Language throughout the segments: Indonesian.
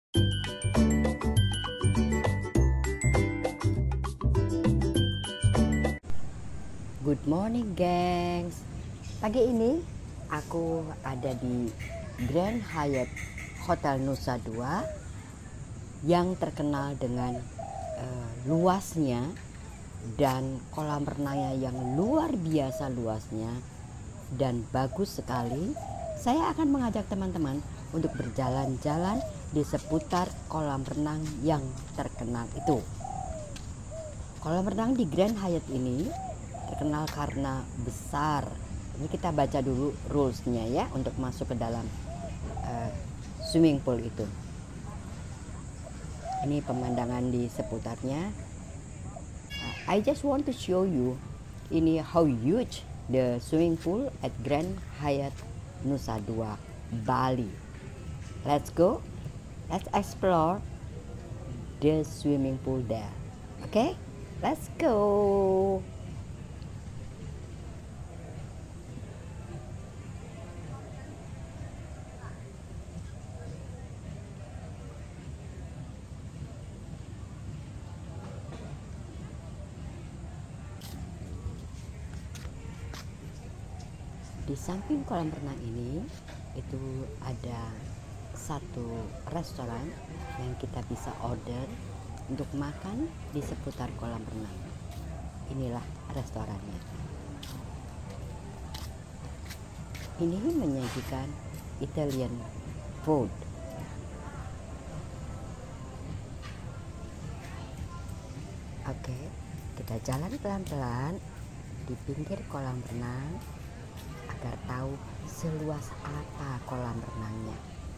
Good morning, gengs. Pagi ini aku ada di Grand Hyatt Hotel Nusa Dua yang terkenal dengan luasnya dan kolam renangnya yang luar biasa luasnya dan bagus sekali. Saya akan mengajak teman-teman untuk berjalan-jalan di seputar kolam renang yang terkenal itu. Kolam renang di Grand Hyatt ini terkenal karena besar. Ini kita baca dulu rules-nya ya untuk masuk ke dalam swimming pool itu. Ini pemandangan di seputarnya. I just want to show you ini how huge the swimming pool at Grand Hyatt Nusa Dua, Bali. Let's go. Let's explore the swimming pool there. Okay? Let's go. Di samping kolam renang ini itu ada satu restoran yang kita bisa order untuk makan di seputar kolam renang. Inilah restorannya. Ini menyajikan Italian food. Oke, kita jalan pelan-pelan di pinggir kolam renang agar tahu seluas apa kolam renangnya.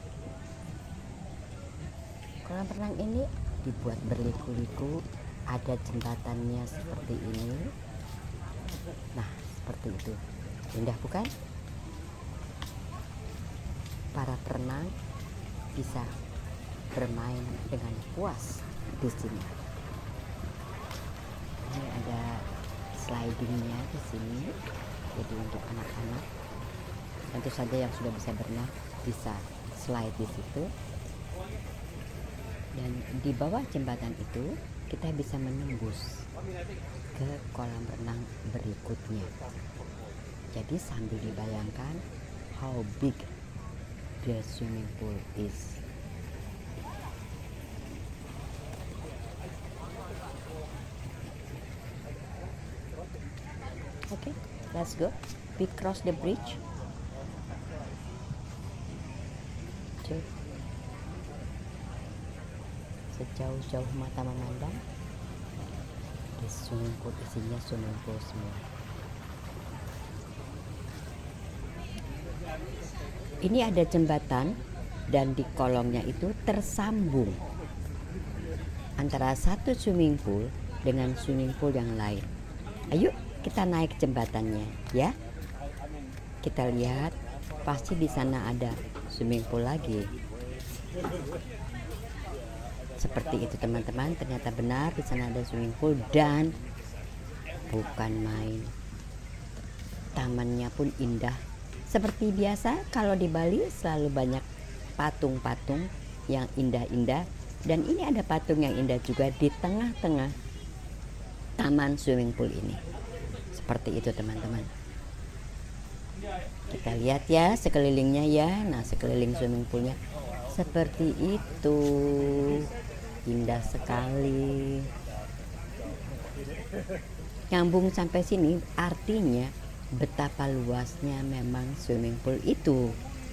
Kolam renang ini dibuat berliku-liku, ada jembatannya seperti ini. Nah, seperti itu. Indah bukan? Para perenang bisa bermain dengan puas di sini. Ini ada slidingnya di sini. Jadi untuk anak-anak tentu saja yang sudah bisa berenang bisa slide di situ. Dan di bawah jembatan itu kita bisa menembus ke kolam renang berikutnya. Jadi sambil dibayangkan how big the swimming pool is. Okay, let's go. We cross the bridge. Sejauh-jauh mata memandang, di swimming pool isinya swimming pool semua. Ini ada jembatan dan di kolongnya itu tersambung antara satu swimming pool dengan swimming pool yang lain. Ayo kita naik jembatannya ya. Kita lihat pasti di sana ada swimming pool lagi. Seperti itu teman-teman, ternyata benar di sana ada swimming pool dan bukan main. Tamannya pun indah. Seperti biasa kalau di Bali selalu banyak patung-patung yang indah-indah dan ini ada patung yang indah juga di tengah-tengah taman swimming pool ini. Seperti itu teman-teman. Kita lihat ya sekelilingnya ya. Nah, sekeliling swimming poolnya seperti itu. Indah sekali. Nyambung sampai sini artinya betapa luasnya memang swimming pool itu.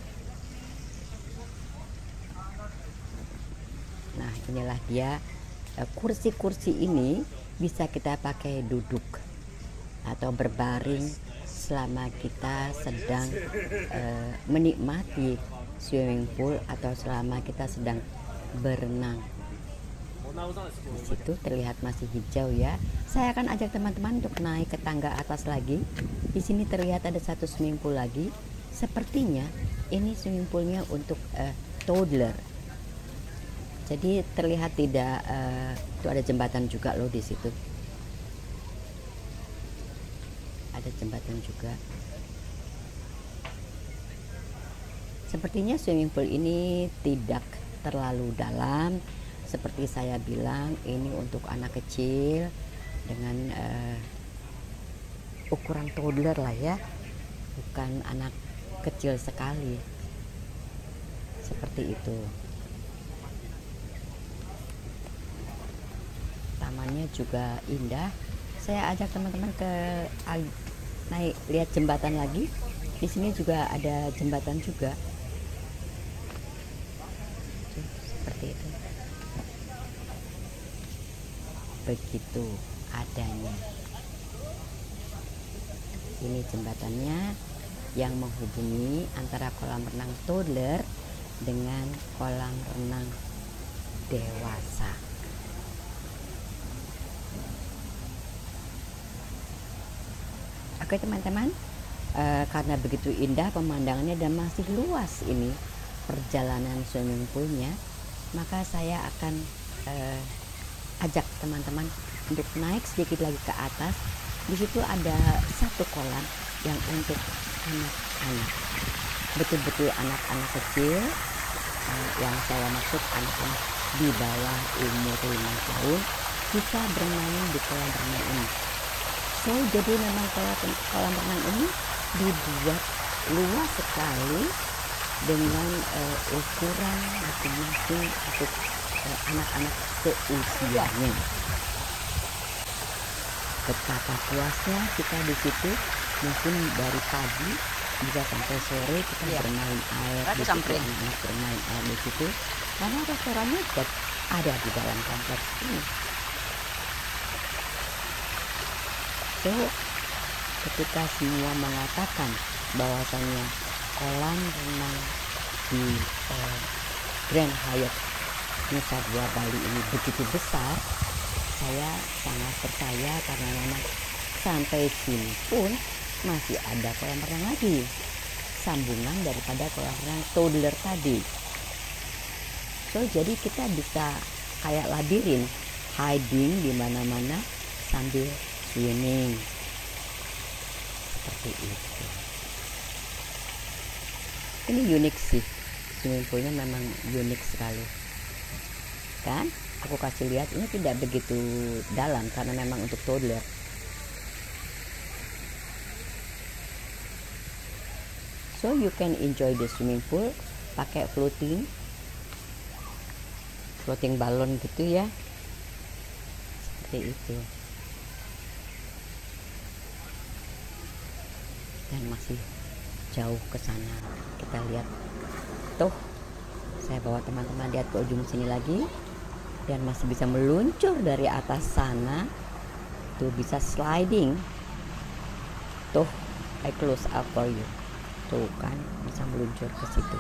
Nah, inilah dia. Kursi-kursi ini bisa kita pakai duduk atau berbaring selama kita sedang menikmati swimming pool atau selama kita sedang berenang. Di situ terlihat masih hijau ya. Saya akan ajak teman-teman untuk naik ke tangga atas lagi. Di sini terlihat ada satu swimming pool lagi. Sepertinya ini swimming poolnya untuk toddler. Jadi terlihat tidak itu ada jembatan juga loh di situ. Ada jembatan juga. Sepertinya swimming pool ini tidak terlalu dalam. Seperti saya bilang, ini untuk anak kecil dengan ukuran toddler lah ya, bukan anak kecil sekali. Seperti itu. Tamannya juga indah. Saya ajak teman-teman ke naik lihat jembatan lagi. Di sini juga ada jembatan juga. Seperti itu. Begitu adanya. Ini jembatannya yang menghubungi antara kolam renang toddler dengan kolam renang dewasa. Oke teman-teman, karena begitu indah pemandangannya dan masih luas ini perjalanan swimming poolnya, maka saya akan ajak teman-teman untuk naik sedikit lagi ke atas. Di situ ada satu kolam yang untuk anak-anak, betul-betul anak-anak kecil, yang saya maksud anak-anak di bawah umur 5 tahun bisa bermain di kolam renang ini. So, jadi memang kolam renang ini dibuat luas sekali dengan ukuran masing-masing untuk anak-anak seusianya. Betapa puasnya kita di situ, mungkin dari pagi bisa sampai sore kita bermain air di situ, anak-anak bermain air di situ, karena restorannya juga ada di dalam kompleks ini. So, ketika semua mengatakan bahwasanya kolam renang di Grand Hyatt Nusa Dua Bali ini begitu besar, saya sangat percaya karena memang sampai sini pun masih ada kolam renang lagi, sambungan daripada kolam renang toddler tadi. So, jadi kita bisa kayak labirin, hiding di mana-mana sambil swimming. Seperti itu. Ini unik sih, swimming poolnya memang unik sekali. Kan? Aku kasih lihat, ini tidak begitu dalam karena memang untuk toddler. So you can enjoy the swimming pool pakai floating balon gitu ya, seperti itu. Dan masih jauh ke sana. Kita lihat tuh, saya bawa teman-teman lihat ke ujung sini lagi, dan masih bisa meluncur dari atas sana. Tuh bisa sliding. Tuh, I close up for you. Tuh kan, bisa meluncur ke situ.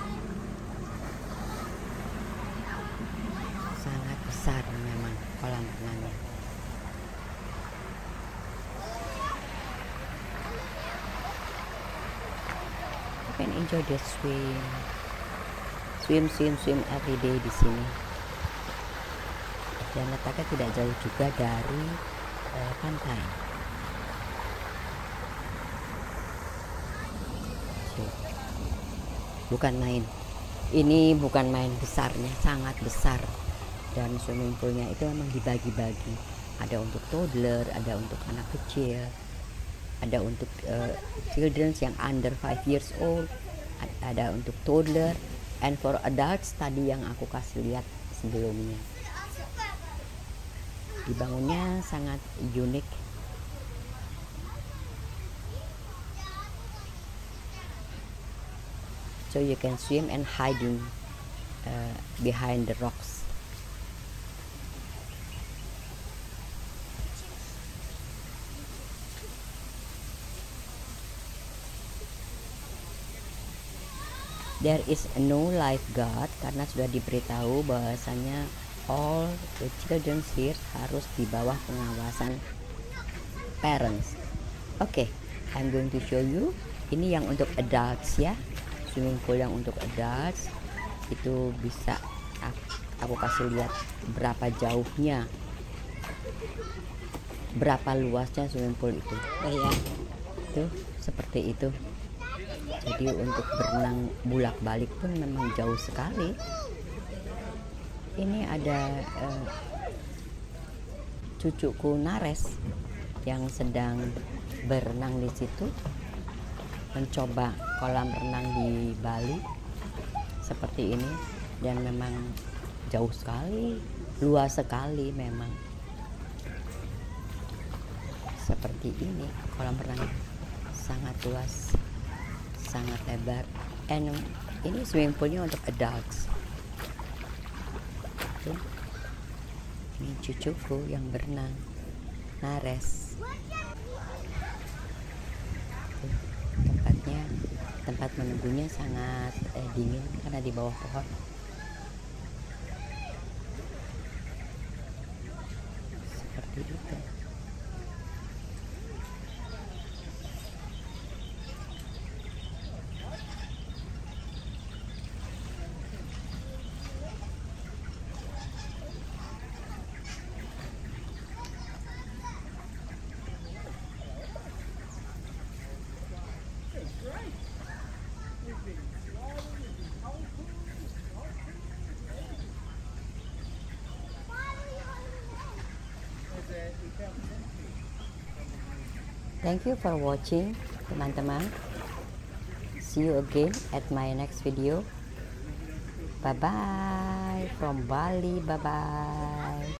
Sangat besar memang kolam renangnya. You can enjoy the swim every day di sini. Dan letaknya tidak jauh juga dari pantai. Bukan main. Ini bukan main besarnya, sangat besar. Dan swimming poolnya itu memang dibagi-bagi. Ada untuk toddler, ada untuk anak kecil, ada untuk children yang under 5 years old, ada untuk toddler, and for adults tadi yang aku kasih lihat sebelumnya. Dibangunnya sangat unik. So you can swim and hiding behind the rocks. There is no lifeguard karena sudah diberitahu bahwasanya all the children here harus di bawah pengawasan parents. Oke, I'm going to show you. Ini yang untuk adults ya, swimming pool yang untuk adults itu bisa aku kasih lihat berapa jauhnya, berapa luasnya swimming pool itu. Ya, tuh seperti itu. Jadi untuk berenang bolak-balik pun memang jauh sekali. ini ada cucuku Nares yang sedang berenang di situ, mencoba kolam renang di Bali seperti ini, dan memang jauh sekali, luas sekali memang. Seperti ini kolam renang, sangat luas, sangat lebar, and ini swimming poolnya untuk adults. Tuh, ini cucuku yang berenang, Nares. Tuh, tempat menunggunya sangat dingin karena di bawah pohon. Seperti itu. Thank you for watching, teman-teman. See you again at my next video. Bye bye from Bali. Bye bye.